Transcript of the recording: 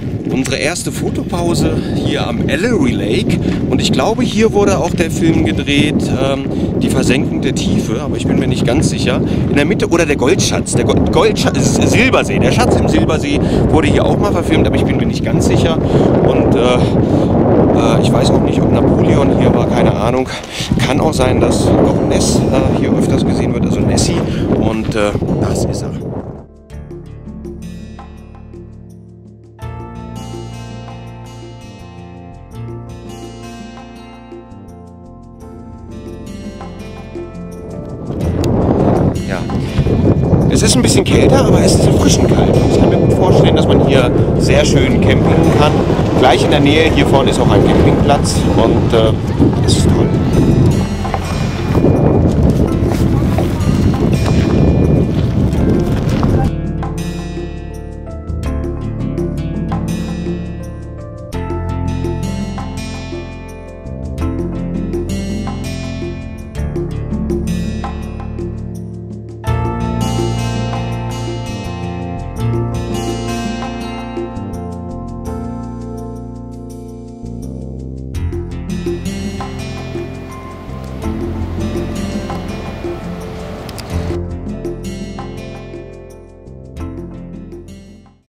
Unsere erste Fotopause hier am Ellery Lake und ich glaube, hier wurde auch der Film gedreht, Die Versenkung der Tiefe, aber ich bin mir nicht ganz sicher. In der Mitte, oder der Goldschatz, Silbersee, der Schatz im Silbersee wurde hier auch mal verfilmt, aber ich bin mir nicht ganz sicher. Und ich weiß auch nicht, ob Napoleon hier war, keine Ahnung. Kann auch sein, dass Loch Ness hier öfters gesehen wird, also Nessie, und das ist er. Ja. Es ist ein bisschen kälter, aber es ist erfrischend kalt. Ich kann mir gut vorstellen, dass man hier sehr schön campen kann. Gleich in der Nähe hier vorne ist auch ein Campingplatz und es ist toll.